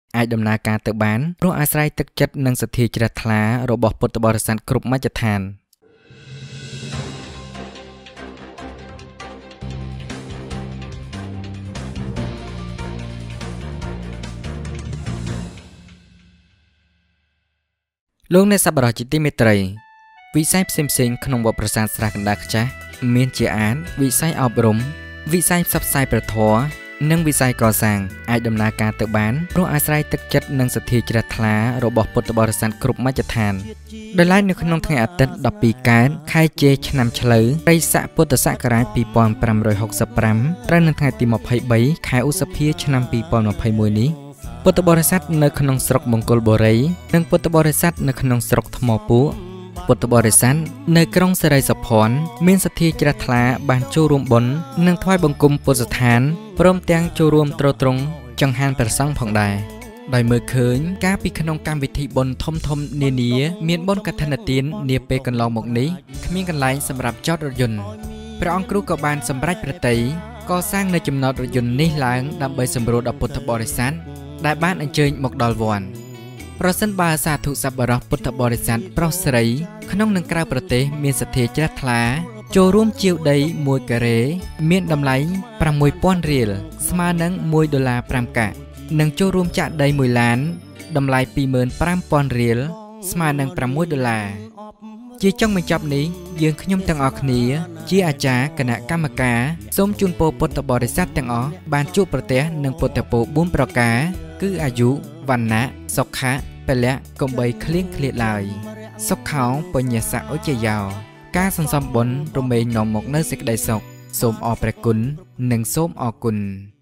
អាចដំណើរការទៅបានព្រោះអាស្រ័យទឹកចិត្តនិងសទ្ធាជ្រះថ្លារបស់ពុទ្ធបរិស័ទគ្រប់មជ្ឈដ្ឋានលោកអ្នកសប្បុរសជាទីមេត្រីវិស័យផ្សេងៗក្នុងវត្តប្រាសាទស្រះកណ្ដាលខ្ចាស់មានជាអានវិស័យអប់រំវិស័យផ្សព្វផ្សាយព្រះធម៌និងវិស័យកសាងអាចដំណើរការទៅបានព្រោះអាស្រ័យទឹកចិត្តនិងសទ្ធាជ្រះថ្លារបស់ពុទ្ធបរិស័ទគ្រប់មជ្ឈដ្ឋានដោយឡែកនៅក្នុងថ្ងៃអាទិត្យ12កើតខែជេឆ្នាំឆ្លូវត្រីស័កពុទ្ធសករាជ2565ត្រូវនៅថ្ងៃទី23ខែឧសភាឆ្នាំ2021នេះពុទ្ធបរិស័ទនៅក្នុងស្រុកមង្គលបុរីនិងពុទ្ធបរិស័ទនៅក្នុងស្រុកថ្មពួកពុទ្ធបរិស័ទនៅក្រុងសេរីសុភ័ណ្ឌមានសទ្ធាជ្រះថ្លាបានចូលរួមបុណ្យនិងថ្វាយបង្គំពុទ្ធស្ថានព្រមទាំងចូលរួមទ្រទ្រង់ចង្ហាន់ព្រះសង្ឃផងដែរដោយមើលឃើញការពីក្នុងកម្មវិធីបុណ្យធំៗនានាមានបុណ្យកឋិនទាននាពេលកន្លងមកនេះគ្មានកន្លែងសម្រាប់ចតរថយន្តព្រះអង្គគ្រូក៏បានសម្រេចប្រតិយកសាងនៅចំណតរថយន្តនេះឡើងដើម្បីសម្រួលដល់ពុទ្ធបរិស័ទដែលបានអញ្ជើញមកដល់វត្តប្រសិនបើសាធុសប្បុរសពុទ្ធបរិស័ទប្រុសស្រីក្នុងនិងក្រៅប្រទេសមានសទ្ធាជ្រះថ្លាចូលរួមជាវដី1ការ៉េមានតម្លៃ 6,000 រៀលស្មើនឹង$1.5 កាក់និងចូលរួមចាក់ដី1ឡានតម្លៃ 25,000 រៀលស្មើនឹង$6ជាចុងបញ្ចប់នេះយើងខ្ញុំទាំងអស់គ្នាជាអាចារ្យគណៈកម្មការសូមជូនពរពុទ្ធបរិស័ទទាំងអស់បានជួបប្រទះនឹងពុទ្ធពរ4ប្រការគឺអាយុវណ្ណៈសុខៈពលៈកុំបីឃ្លៀងឃ្លាតឡើយសុខោបញ្ញសៈឧជ្ជយោការសន្សំបុណ្យរមែងនាំមកនៅសេចក្តីសុខសូមអរព្រះគុណនិងសូមអរគុណ